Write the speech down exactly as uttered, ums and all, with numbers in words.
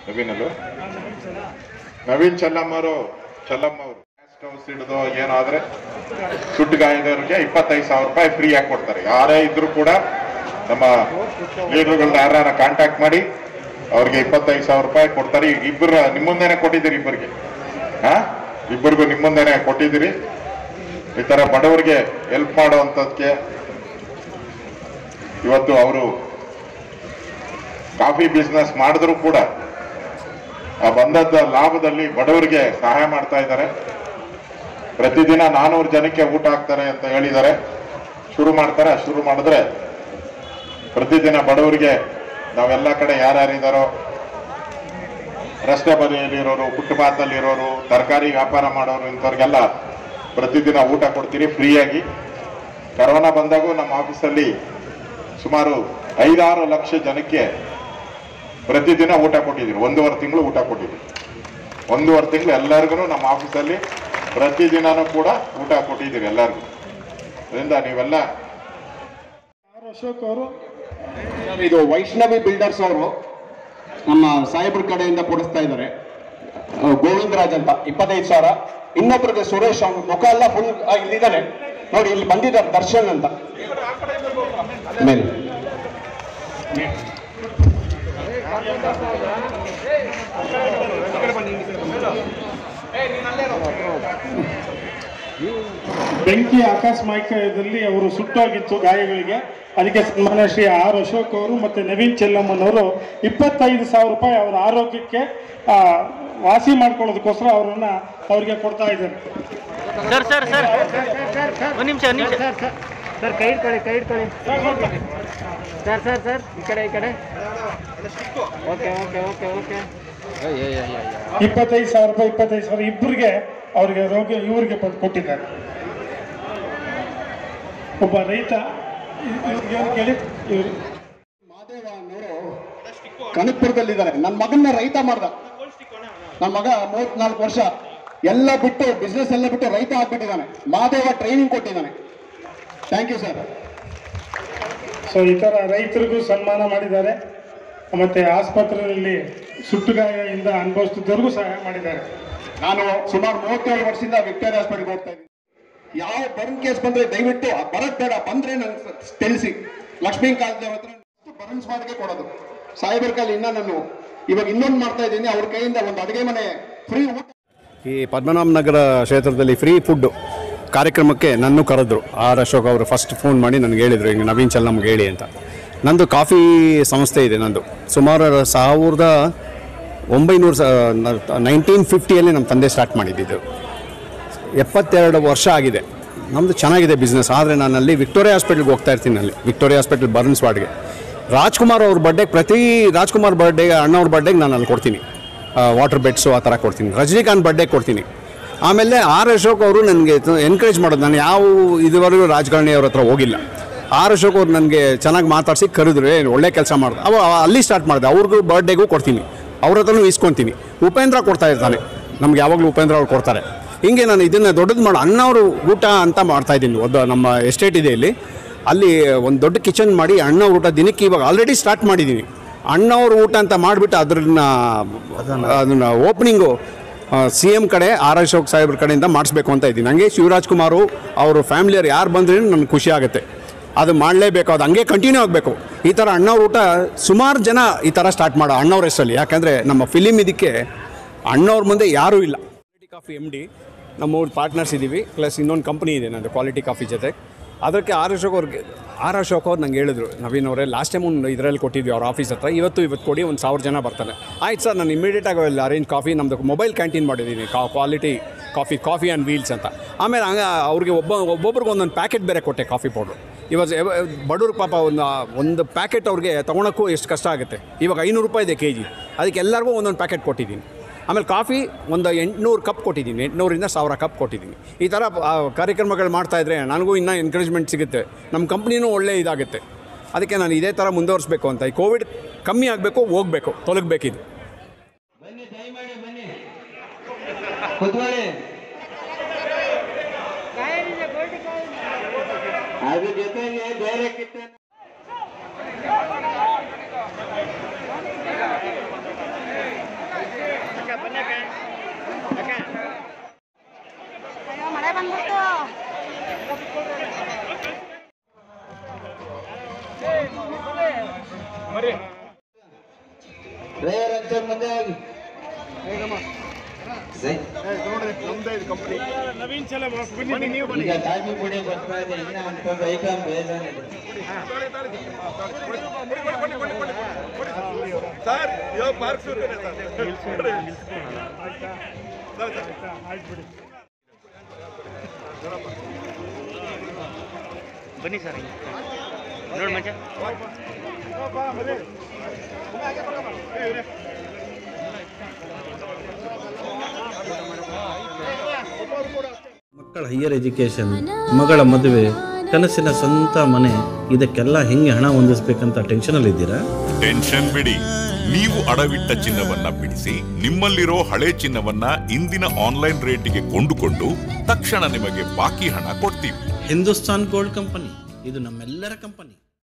ನವೀನಲ್ಲೂ ನವೀನ್ ಚೆಲ್ಲಮ್ಮ ಅವರು ಚೆಲ್ಲಮ್ಮ ಅವರು guest house ಹಿಡಿದು ಏನಾದ್ರೆ ಸುಟ್ಟು ಗಾಯದವ್ರಿಗೆ ಇಪ್ಪತ್ತೈದು ಸಾವಿರ ರೂಪಾಯಿ ಫ್ರೀ ಆಗಿ ಕೊಡ್ತಾರೆ. ಯಾರೇ ಇದ್ರು ಕೂಡ ನಮ್ಮ ಲೀಡರ್ಗಳನ್ನ ಯಾರ ಕಾಂಟ್ಯಾಕ್ಟ್ ಮಾಡಿ ಅವ್ರಿಗೆ ಇಪ್ಪತ್ತೈದು ಸಾವಿರ ರೂಪಾಯಿ ಕೊಡ್ತಾರೆ. ಈಗ ಇಬ್ಬರು ನಿಮ್ಮ ಮುಂದೆನೆ ಕೊಟ್ಟಿದ್ದೀರಿ, ಇಬ್ಬರಿಗೆ ಹಾ ಇಬ್ಬರಿಗೂ ನಿಮ್ಮ ಮುಂದೆನೆ ಕೊಟ್ಟಿದ್ದೀರಿ. ಈ ತರ ಬಡವರಿಗೆ ಹೆಲ್ಪ್ ಮಾಡುವಂಥದ್ದಕ್ಕೆ ಇವತ್ತು ಅವರು ಕಾಫಿ ಬಿಸ್ನೆಸ್ ಮಾಡಿದ್ರು ಕೂಡ ಆ ಬಂದದ್ದ ಲಾಭದಲ್ಲಿ ಬಡವರಿಗೆ ಸಹಾಯ ಮಾಡ್ತಾ ಇದ್ದಾರೆ. ಪ್ರತಿದಿನ ನಾನೂರು ಜನಕ್ಕೆ ಊಟ ಹಾಕ್ತಾರೆ ಅಂತ ಹೇಳಿದ್ದಾರೆ. ಶುರು ಮಾಡ್ತಾರೆ. ಶುರು ಮಾಡಿದ್ರೆ ಪ್ರತಿದಿನ ಬಡವರಿಗೆ ನಾವೆಲ್ಲ ಕಡೆ ಯಾರ್ಯಾರಿದ್ದಾರೋ, ರಸ್ತೆ ಬದಿಯಲ್ಲಿರೋರು, ಫುಟ್ಪಾತಲ್ಲಿರೋರು, ತರಕಾರಿ ವ್ಯಾಪಾರ ಮಾಡೋರು, ಇಂಥವ್ರಿಗೆಲ್ಲ ಪ್ರತಿದಿನ ಊಟ ಕೊಡ್ತೀರಿ ಫ್ರೀಯಾಗಿ. ಕರೋನಾ ಬಂದಾಗೂ ನಮ್ಮ ಆಫೀಸಲ್ಲಿ ಸುಮಾರು ಐದಾರು ಲಕ್ಷ ಜನಕ್ಕೆ ಪ್ರತಿದಿನ ಊಟ ಕೊಟ್ಟಿದ್ದೀರಿ. ಒಂದೂವರೆ ತಿಂಗಳು ಊಟ ಕೊಟ್ಟಿದ್ದೀರಿ. ಒಂದೂವರೆ ತಿಂಗಳು ಎಲ್ಲರಿಗೂ ನಮ್ಮ ಆಫೀಸಲ್ಲಿ ಪ್ರತಿದಿನನೂ ಕೂಡ ಊಟ ಕೊಟ್ಟಿದ್ದೀರಿ ಎಲ್ಲರಿಗೂ. ಅದರಿಂದ ನೀವೆಲ್ಲ ಅಶೋಕ್ ಅವರು ಇದು ವೈಷ್ಣವಿ ಬಿಲ್ಡರ್ಸ್ ಅವರು ನಮ್ಮ ಸಾಹೇಬ್ರ ಕಡೆಯಿಂದ ಕೊಡಿಸ್ತಾ ಇದ್ದಾರೆ. ಗೋವಿಂದರಾಜ್ ಅಂತ ಇಪ್ಪತ್ತೈದು ಸಾವಿರ. ಇನ್ನೊಬ್ಬರಿಗೆ ಸುರೇಶ್ ಅವ್ರ ಮುಖ ಎಲ್ಲ ಫುಲ್ ಇಲ್ಲಿದ್ದಾರೆ ನೋಡಿ, ಇಲ್ಲಿ ಬಂದಿದ್ದಾರೆ ದರ್ಶನ್ ಅಂತ ಮೇಲೆ. ಬೆಂಕಿ ಆಕಸ್ಮಿಕದಲ್ಲಿ ಅವರು ಸುಟ್ಟೋಗಿತ್ತು ಗಾಯಗಳಿಗೆ. ಅದಕ್ಕೆ ಸನ್ಮಾನ್ಯ ಶ್ರೀ ಆರ್ ಅಶೋಕ್ ಅವರು ಮತ್ತು ನವೀನ್ ಚೆಲ್ಲಮ್ಮನವರು ಇಪ್ಪತ್ತೈದು ಸಾವಿರ ರೂಪಾಯಿ ಅವರ ಆರೋಗ್ಯಕ್ಕೆ ವಾಸಿ ಮಾಡ್ಕೊಳ್ಳೋದಕ್ಕೋಸ್ಕರ ಅವರನ್ನ ಅವ್ರಿಗೆ ಕೊಡ್ತಾ ಇದ್ದಾರೆ. ಸರ್ ಸರ್ ಸರ್ ಒಂದು ನಿಮಿಷ ಒಂದು ನಿಮಿಷ ಸರ್ ಕೈ ಇಟ್ಕೊಳ್ಳಿ ಕೈ ಇಟ್ಕೊಳ್ಳಿ ಸರ್ ಸರ್ ಸರ್ ಈ ಕಡೆ ಈ ಕಡೆ ಓಕೆ ಓಕೆ ಓಕೆ ಓಕೆ ಇಪ್ಪತ್ತೈದು ಸಾವಿರ ರೂಪಾಯಿ ಇಪ್ಪತ್ತೈದು ಸಾವಿರ ಇಬ್ಬರಿಗೆ ಅವ್ರಿಗೆ ರೋಗ ಇವರಿಗೆ ಕೊಟ್ಟಿದ್ದಾರೆ. ಒಬ್ಬ ರೈತ ಕೇಳಿ ಮಾದೇವ ಅನ್ನೋರು ಕನಕಪುರದಲ್ಲಿದ್ದಾರೆ. ನನ್ನ ಮಗನ್ನ ರೈತ ಮಾಡ್ದ. ನನ್ನ ಮಗ ಮೂವತ್ನಾಲ್ಕು ವರ್ಷ ಎಲ್ಲ ಬಿಟ್ಟು ಬಿಸ್ನೆಸ್ ಎಲ್ಲ ಬಿಟ್ಟು ರೈತ ಆಗ್ಬಿಟ್ಟಿದ್ದಾನೆ. ಮಾದೇವ ಟ್ರೈನಿಂಗ್ ಕೊಟ್ಟಿದ್ದಾನೆ. Thank you sir. ಸೊ ಈ ಥರ ರೈತರಿಗೂ ಸನ್ಮಾನ ಮಾಡಿದ್ದಾರೆ. ಮತ್ತೆ ಆಸ್ಪತ್ರೆಯಲ್ಲಿ ಸುಟ್ಟುಗಾಯದಿಂದ ಅನುಭವಿಸ್ತಿದ್ದವ್ರಿಗೂ ಸಹಾಯ ಮಾಡಿದ್ದಾರೆ. ನಾನು ಸುಮಾರು ಮೂವತ್ತೇಳು ವರ್ಷದಿಂದ ವಿಕ್ಟೋರಿಯಾ ಹಾಸ್ಪಿಟಲ್ಗೆ ಹೋಗ್ತಾ ಇದ್ದೀನಿ. ಯಾವ ಬರ್ನ್ ಕೇಸ್ ಬಂದ್ರೆ ದಯವಿಟ್ಟು ಬರದ್ ಬೇಡ, ಬಂದ್ರೆ ನಂಗೆ ತಿಳಿಸಿ. ಲಕ್ಷ್ಮೀ ಕಾಲದೇವ್ರ ಹತ್ರ ಬರ್ನ್ಸ್ ಮಾಡಿಗೆ ಕೊಡೋದು. ಸಾಹೇಬರ ಕೈಲಿ ಇನ್ನ ನಾನು ಇವಾಗ ಇನ್ನೊಂದು ಮಾಡ್ತಾ ಇದ್ದೀನಿ. ಅವ್ರ ಕೈಯಿಂದ ಒಂದು ಅಡುಗೆ ಮನೆ ಫ್ರೀ ಊಟ. ಈ ಪದ್ಮನಾಭ ನಗರ ಕ್ಷೇತ್ರದಲ್ಲಿ ಫ್ರೀ ಫುಡ್ ಕಾರ್ಯಕ್ರಮಕ್ಕೆ ನನ್ನ ಕರೆದ್ರು. ಆರ್ ಅಶೋಕ್ ಅವರು ಫಸ್ಟ್ ಫೋನ್ ಮಾಡಿ ನನಗೆ ಹೇಳಿದರು, ಹಿಂಗೆ ನವೀನ್ ಚೆಲ್ಲಮ್ಗೆ ಹೇಳಿ ಅಂತ. ನಂದು ಕಾಫಿ ಸಂಸ್ಥೆ ಇದೆ. ನಂದು ಸುಮಾರು ಸಾವಿರದ ಒಂಬೈನೂರು ನೈನ್ಟೀನ್ ಫಿಫ್ಟಿಯಲ್ಲಿ ನಮ್ಮ ತಂದೆ ಸ್ಟಾರ್ಟ್ ಮಾಡಿದ್ದಿದ್ದು. ಎಪ್ಪತ್ತೆರಡು ವರ್ಷ ಆಗಿದೆ. ನಮ್ಮದು ಚೆನ್ನಾಗಿದೆ ಬಿಸ್ನೆಸ್. ಆದರೆ ನಾನು ಅಲ್ಲಿ ವಿಕ್ಟೋರಿಯಾ ಹಾಸ್ಪಿಟ್ಲಿಗೆ ಹೋಗ್ತಾ ಇರ್ತೀನಿ. ಅಲ್ಲಿ ವಿಕ್ಟೋರಿಯಾ ಹಾಸ್ಪಿಟಲ್ ಬರ್ನ್ಸ್ ವಾರ್ಡ್ಗೆ ರಾಜ್ಕುಮಾರ್ ಅವ್ರ ಬರ್ಡೇಗೆ, ಪ್ರತಿ ರಾಜ್ಕುಮಾರ್ ಬರ್ಡೇಗೆ, ಅಣ್ಣವ್ರ ಬರ್ಡೇಗೆ ನಾನು ಅಲ್ಲಿ ಕೊಡ್ತೀನಿ. ವಾಟರ್ ಬೆಡ್ಸು ಆ ಥರ ಕೊಡ್ತೀನಿ. ರಜನಿಕಾಂತ್ ಬರ್ಡೇಗೆ ಕೊಡ್ತೀನಿ. ಆಮೇಲೆ ಆರ್ ಅಶೋಕ್ ಅವರು ನನಗೆ ಎನ್ಕರೇಜ್ ಮಾಡೋದು. ನಾನು ಯಾವ ಇದುವರೆಗೂ ರಾಜಕಾರಣಿಯವ್ರ ಹತ್ರ ಹೋಗಿಲ್ಲ. ಆರ್ ಅಶೋಕ್ ಅವ್ರು ನನಗೆ ಚೆನ್ನಾಗಿ ಮಾತಾಡಿಸಿ ಕರೆದ್ರು, ಒಳ್ಳೆ ಕೆಲಸ ಮಾಡಿದೆ. ಅವ ಅಲ್ಲಿ ಸ್ಟಾರ್ಟ್ ಮಾಡಿದೆ. ಅವ್ರಿಗೂ ಬರ್ಡೇಗೂ ಕೊಡ್ತೀನಿ, ಅವ್ರ ಹತ್ರನೂ ಇಸ್ಕೊತೀನಿ. ಉಪೇಂದ್ರ ಕೊಡ್ತಾ ಇರ್ತಾನೆ ನಮ್ಗೆ, ಯಾವಾಗಲೂ ಉಪೇಂದ್ರ ಅವ್ರು ಕೊಡ್ತಾರೆ. ಹಿಂಗೆ ನಾನು ಇದನ್ನು ದೊಡ್ಡದು ಮಾಡೋ ಅಣ್ಣವರು ಊಟ ಅಂತ ಮಾಡ್ತಾಯಿದ್ದೀನಿ. ಒಂದು ನಮ್ಮ ಎಸ್ಟೇಟ್ ಇದೆ ಇಲ್ಲಿ, ಅಲ್ಲಿ ಒಂದು ದೊಡ್ಡ ಕಿಚನ್ ಮಾಡಿ ಅಣ್ಣವ್ರ ಊಟ ದಿನಕ್ಕೆ ಇವಾಗ ಆಲ್ರೆಡಿ ಸ್ಟಾರ್ಟ್ ಮಾಡಿದ್ದೀನಿ. ಅಣ್ಣವ್ರ ಊಟ ಅಂತ ಮಾಡಿಬಿಟ್ಟು ಅದನ್ನ ಅದನ್ನು ಓಪನಿಂಗು ಸಿ ಎಮ್ ಕಡೆ ಆರ್ ಅಶೋಕ್ ಸಾಹೇಬ್ರ ಕಡೆಯಿಂದ ಮಾಡಿಸ್ಬೇಕು ಅಂತ ಇದ್ದೀನಿ. ಹಂಗೆ ಶಿವರಾಜ್ ಕುಮಾರು ಅವರು ಫ್ಯಾಮಿಲಿಯವ್ರು ಯಾರು ಬಂದ್ರೂ ನನಗೆ ಖುಷಿ ಆಗುತ್ತೆ. ಅದು ಮಾಡಲೇಬೇಕು, ಅದು ಹಂಗೆ ಕಂಟಿನ್ಯೂ ಆಗಬೇಕು. ಈ ಥರ ಅಣ್ಣವ್ರ ಊಟ ಸುಮಾರು ಜನ ಈ ಥರ ಸ್ಟಾರ್ಟ್ ಮಾಡೋ ಅಣ್ಣವ್ರ ಹೆಸರಲ್ಲಿ. ಯಾಕಂದರೆ ನಮ್ಮ ಫಿಲಿಮ್ ಇದಕ್ಕೆ ಅಣ್ಣವ್ರ ಮುಂದೆ ಯಾರೂ ಇಲ್ಲ. ಕ್ವಾಲಿಟಿ ಕಾಫಿ ಎಮ್ ಡಿ ನಮ್ಮೂರು ಪಾರ್ಟ್ನರ್ಸ್ ಇದ್ದೀವಿ. ಪ್ಲಸ್ ಇನ್ನೊಂದು ಕಂಪ್ನಿ ಇದೆ ನಂದು ಕ್ವಾಲಿಟಿ ಕಾಫಿ ಜೊತೆ. ಅದಕ್ಕೆ ಆರ್ ಅಶೋಕ್ ಅವ್ರಿಗೆ ಆರ್ ಅಶೋಕ್ ಅವ್ರು ನಂಗೆ ಹೇಳಿದ್ರು, ನವೀನ್ ಅವರೇ ಲಾಸ್ಟ್ ಟೈಮ್ ಒಂದು ಇದರಲ್ಲಿ ಕೊಟ್ಟಿದ್ವಿ ಅವ್ರ ಆಫೀಸ್ ಹತ್ರ, ಇವತ್ತು ಇವತ್ತು ಕೊಡಿ, ಒಂದು ಸಾವಿರ ಜನ ಬರ್ತಾರೆ. ಆಯ್ತು ಸರ್, ನಾನು ಇಮಿಡಿಯೇಟಾಗಿ ಅಲ್ಲಿ ಅರೇಂಜ್ ಕಾಫಿ ನಮ್ಮದು ಮೊಬೈಲ್ ಕ್ಯಾಂಟೀನ್ ಮಾಡಿದ್ದೀನಿ, ಕಾ quality coffee coffee and wheels ಅಂತ. ಆಮೇಲೆ ಹಂಗೆ ಅವ್ರಿಗೆ ಒಬ್ಬ ಒಬ್ಬೊಬ್ರಿಗೆ ಒಂದೊಂದು ಪ್ಯಾಕೆಟ್ ಬೇರೆ ಕೊಟ್ಟೆ ಕಾಫಿ ಪೌಡ್ರು. ಇವಾಗ ಬಡವ್ರಿಗೆ ಪಾಪ ಒಂದು ಒಂದು ಪ್ಯಾಕೆಟ್ ಅವ್ರಿಗೆ ತೊಗೊಳಕ್ಕೂ ಎಷ್ಟು ಕಷ್ಟ ಆಗುತ್ತೆ. ಇವಾಗ ಐನೂರು ರೂಪಾಯಿ ಇದೆ ಕೆ ಜಿ, ಅದಕ್ಕೆ ಎಲ್ಲರಿಗೂ ಒಂದೊಂದು ಪ್ಯಾಕೆಟ್ ಕೊಟ್ಟಿದ್ದೀನಿ. ಆಮೇಲೆ ಕಾಫಿ ಒಂದು ಎಂಟುನೂರು ಕಪ್ ಕೊಟ್ಟಿದ್ದೀನಿ, ಎಂಟುನೂರಿಂದ ಸಾವಿರ ಕಪ್ ಕೊಟ್ಟಿದ್ದೀನಿ. ಈ ಥರ ಕಾರ್ಯಕ್ರಮಗಳು ಮಾಡ್ತಾಯಿದ್ರೆ ನನಗೂ ಇನ್ನೂ ಎನ್ಕರೇಜ್ಮೆಂಟ್ ಸಿಗುತ್ತೆ, ನಮ್ಮ ಕಂಪ್ನಿನೂ ಒಳ್ಳೆ ಇದಾಗುತ್ತೆ. ಅದಕ್ಕೆ ನಾನು ಇದೇ ಥರ ಮುಂದುವರಿಸ್ಬೇಕು ಅಂತ. ಈ ಕೋವಿಡ್ ಕಮ್ಮಿ ಆಗಬೇಕು, ಹೋಗಬೇಕು, ತೊಲಗಬೇಕಿದು. ಬನ್ನಿ ದಯಮಾಡಿ ಬನ್ನಿ ಕುತ್ಕೊಳ್ಳಿ. ಅದ್ರ ಜೊತೆಗೆ ಬೇರೆ ಕಿತ್ತ ಮಳೆ ಬಂದ್ಬಿಟ್ಟು ನವೀನ್ ಚೆಲ್ಲಮ್ಮ ಈಗ ಕಾಫಿ ಪುಡಿ ಬರ್ತಾ ಇದೆ ಇನ್ನ ಅಂತಂದು ಐಟಮ್ ಬೇಜಾನಿದೆ ಬನ್ನಿ ಸರ್ ನೋಡಿ ಮಂಚ ಮಕ್ಕಳ ಹೈಯರ್ ಎಜುಕೇಷನ್, ಮಗಳ ಮದುವೆ, ಕನಸಿನ ಸ್ವಂತ ಮನೆ, ಇದಕ್ಕೆಲ್ಲ ಹೆಂಗೆ ಹಣ ಹೊಂದಿಸ್ಬೇಕಂತ ಟೆನ್ಷನ್ ಇದ್ದೀರಾ? ಟೆನ್ಷನ್ ಬಿಡಿ. ನೀವು ಅಡವಿಟ್ಟ ಚಿನ್ನವನ್ನ ಬಿಡಿಸಿ ನಿಮ್ಮಲ್ಲಿರೋ ಹಳೆ ಚಿನ್ನವನ್ನ ಇಂದಿನ ಆನ್ಲೈನ್ ರೇಟಿಗೆ ಕೊಂಡುಕೊಂಡು ತಕ್ಷಣ ನಿಮಗೆ ಬಾಕಿ ಹಣ ಕೊಡ್ತೀವಿ. ಹಿಂದೂಸ್ತಾನ್ ಗೋಲ್ಡ್ ಕಂಪನಿ, ಇದು ನಮ್ಮೆಲ್ಲರ ಕಂಪನಿ.